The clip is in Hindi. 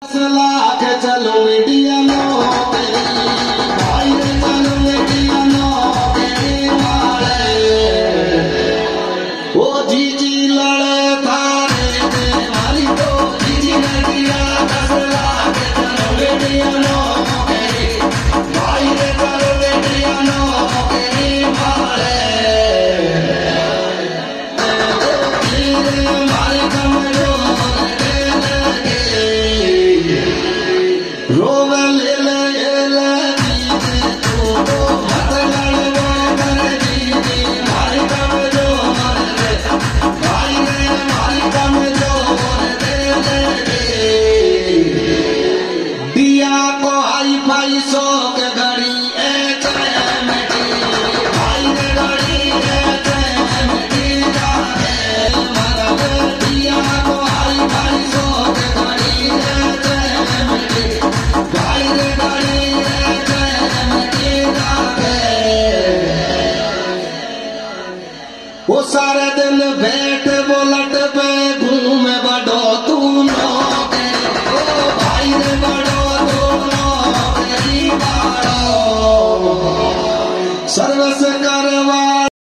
लाख चलो इंडिया नो भाई रे चलो इंडिया नो तेरे मारे ओ जीजी लड़े थारे ते मारी तो जीजी लड़िया 10 लाख चलो इंडिया नो भाई रे चलो इंडिया नो तेरे मारे मारे कमजोर रोवे